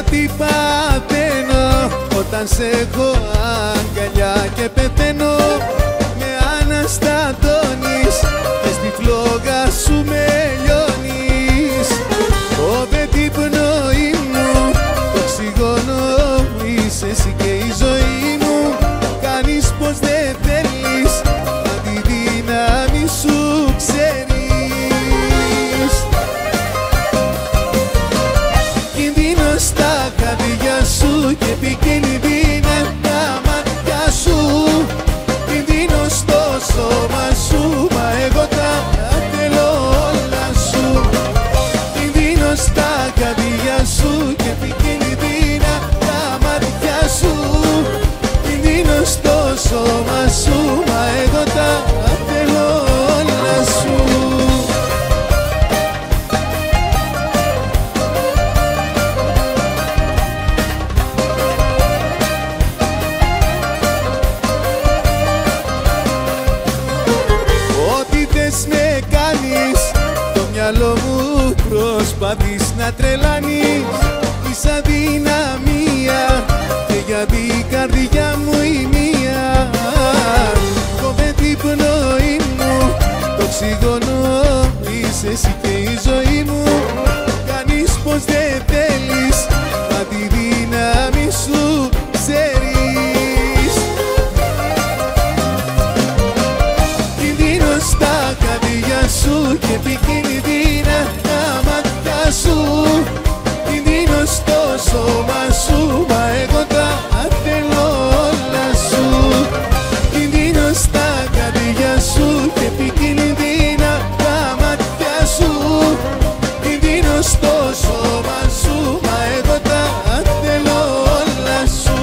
τι παθαίνω όταν σε έχω αγκαλιά και πεθαίνω. Με αναστατώνεις και στη φλόγα σου με λιώνεις. Ώτε την πνοή μου, το οξυγόνο είσαι εσύ και η ζωή μου. Κάνεις πως δεν θέλεις, μα τη δύναμη σου ξέρεις. Κινδύνος στα χαδιά σου και επικίνδυνα τα μάτια σου. Κινδύνος στο σώμα σου, μα εγώ τα θέλω όλα σου. Κινδύνος στα χαδιά σου και επικίνδυνα τα μάτια σου. Κινδύνος στο σώμα σου, μα εγώ τα θέλω όλα σου. Με κάνεις, το μυαλό μου προσπαθείς να τρελάνεις. Είσαι αδυναμία και για την καρδιά μου η μία. Κόβε την πνοή μου, το οξυγόνο είσαι εσύ και η ζωή μου. Κάνεις πως δεν θέλεις, μα τη δύναμη σου ξέρεις. Στα καρδιά σου και επικίνδυνα τα μάτια σου. Κινδύνος στο σώμα σου, μα εγώ τα θέλω όλα σου. Κινδύνος στα καρδιά σου και επικίνδυνα τα μάτια σου. Κινδύνος στο σώμα σου, μα εγώ τα θέλω όλα σου.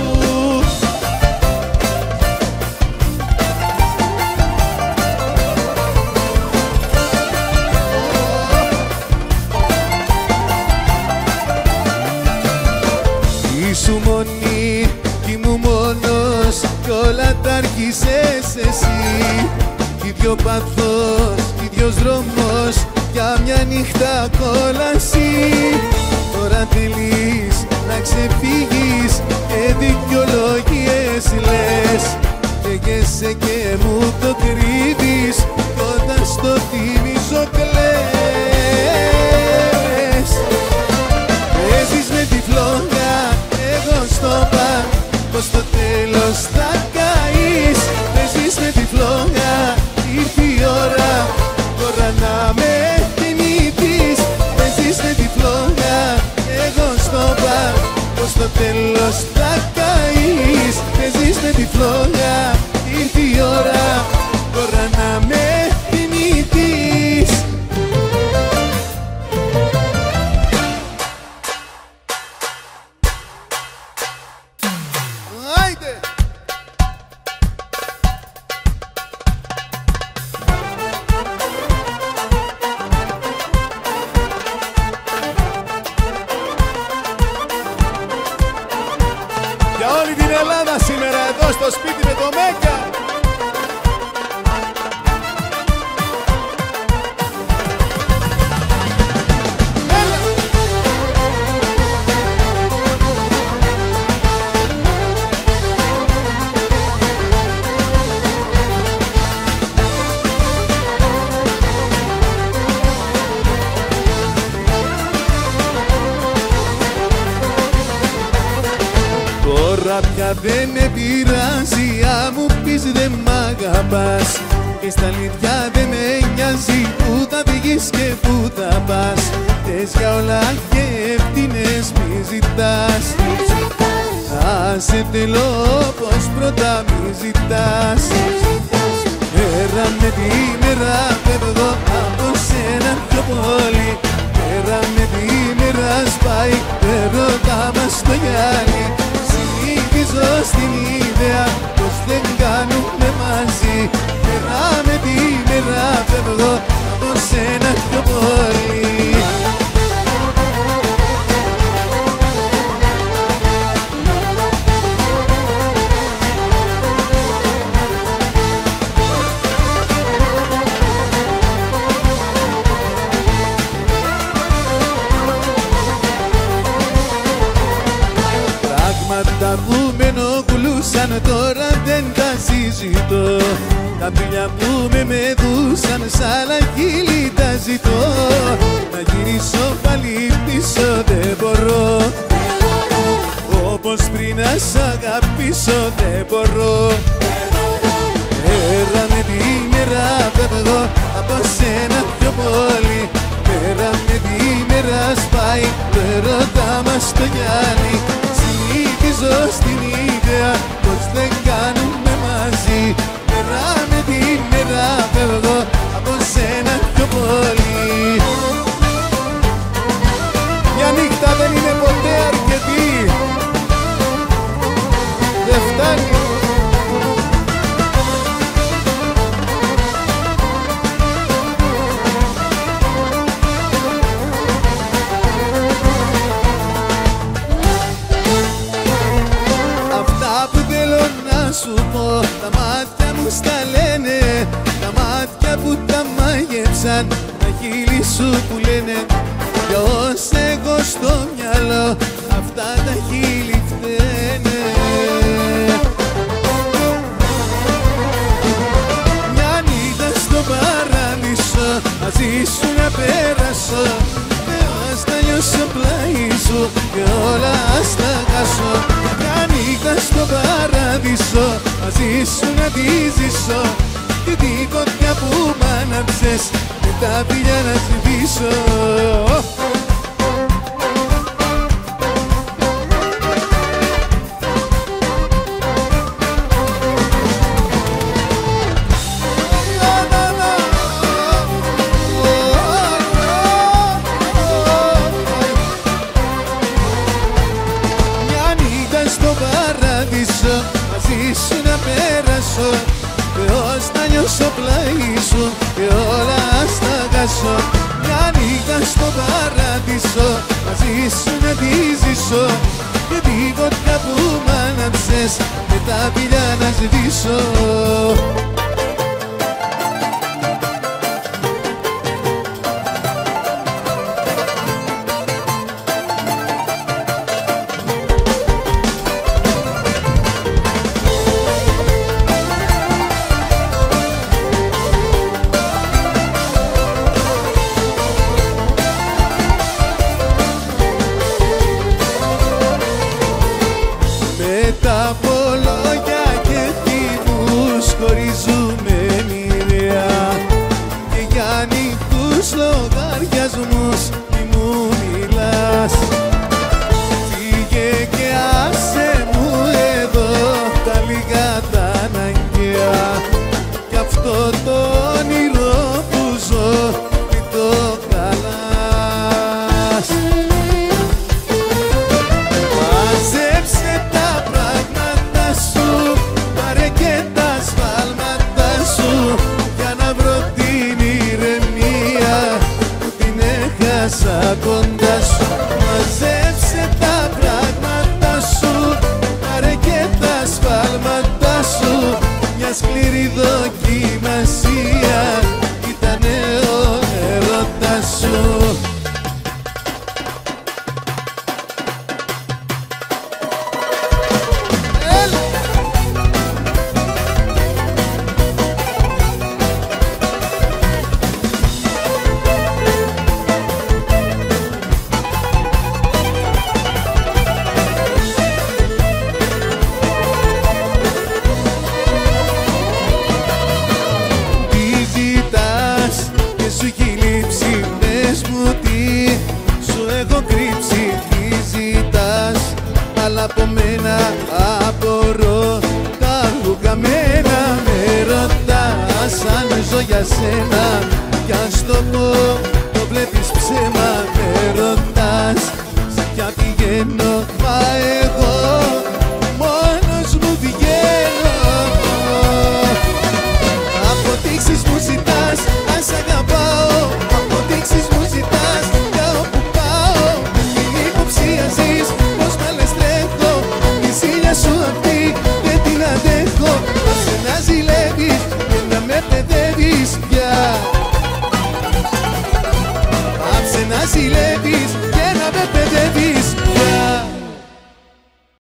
Ήσου μόνη κι ήμουν μόνος κι όλα τα άρχισες εσύ. Κι δυο παθός, κι δυος δρόμος, για μια νύχτα κόλαση. Τώρα θέλεις να ξεφύγεις και δικαιολογίες λες. Καίγεσαι και μου το κρύβεις κι όταν στο θυμίζω κλαις. Παίζεις με τη φλόγα, εγώ στο μπαρ, πως στο τέλος θα καείς. Παίζεις με τη φλόγα, ήρθε η ώρα τώρα να με θυμηθείς. Παίζεις με τη φλόγα, εγώ στο μπαρ, πως στο τέλος θα καείς. Παίζεις με τη φλόγα, ήρθε η ώρα τώρα να με θυμηθείς. Για όλη την Ελλάδα σήμερα εδώ στο σπίτι με το Μέγκα. Τώρα πια δεν με πειράζει, αν μου πεις δεν μ' αγαπάς. Και στα αλήθεια δεν με νοιάζει που θα φύγεις και που θα πας. Θες για όλα και ευθύνες μη ζητάς. Άσε θέλω πως πρώτα μη ζητάς. Μέρα με τη μέρα φεύγω από σένα πιο πολύ. Μέρα με τη μέρα σπάει το έρωτα μας το γυάλι. Συνηθίζω στην ιδέα πως δεν κάνουμε μαζί. Μέρα με τη μέρα φεύγω από σένα πιο πολύ. πράγματα που με ενοχλούσαν τώρα δεν τα συζητώ. Τα φιλιά που με δούσαν σαν άλλα χείλη τα ζητώ. Να γυρίσω πάλι πίσω δεν μπορώ, όπως πριν να σ' αγαπήσω δεν μπορώ. Μέρα με τη μέρα φεύγω από σένα πιο πολύ. Μέρα με τη μέρα σπάει το έρωτα μας το γυάλι. Συνηθίζω στην ιδέα πως δεν κάνουμε μαζί. Μέρα με τη μέρα φεύγω από σένα πιο πολύ. Μια νύχτα δεν είναι ποτέ αρκετή, δεν φτάνει. Σου πω, τα μάτια μου στα λένε, τα μάτια που τα μάγεψαν, τα χείλη σου που λένε. Κι όσα έχω στο μυαλό, αυτά τα χείλη φταίνε. Μια νύχτα στο παράδεισο, μαζί σου να πέρασω. Θεός να νιώσω πλάι σου και όλα ας τα χάσω. Μια νύχτα στο παράδεισο, μαζί σου να τη ζήσω. Και τη φωτιά που μ' άναψες με τα φιλιά να σβήσω. Μαζί σου να πέρασω, Θεός να νιώσω πλάι σου και όλα ας τα χάσω. Μια νύχτα στο παράδεισο, μαζί σου να τη ζήσω. Και τη φωτιά που μ' άναψες με τα φιλιά να σβήσω. Μετά από λόγια και τύπους χωρίζουμε μοιραία. Και για ανοιχτούς λογαριασμούς μη μου μιλάς. Φύγε και άσε μου εδώ τα λίγα τα αναγκαία. Κι αυτό το όνειρο που ζω μην το χαλάς. Μαζέψε τα πράγματα σου, πάρε και τα σφάλματα σου, για να βρω την ηρεμία που την έχασα κοντά σου. Μαζέψε τα πράγματα σου, πάρε και τα σφάλματα σου, μια σκληρή δοκιμασία ήτανε ο έρωτας σου. Αλλά από μένα απορώ τα λουκαμένα. Με ρωτάς αν ζω για σένα κι αν στο πω το βλέπεις ψέμα. Με ρωτάς σε ποια πηγαίνω, μα εγώ μόνος μου πηγαίνω. Αποδείξεις μου ζητάς, αν σ' αγαπάω. Αποδείξεις μου ζητάς για όπου πάω. Μην υποψιαζείς πως μ' άλλες τρέχω. Η ζήλια σου αυτή δεν την αντέχω. Άσε να ζηλεύεις και να με παιδεύεις πια. Άσε να ζηλεύεις και να με παιδεύεις.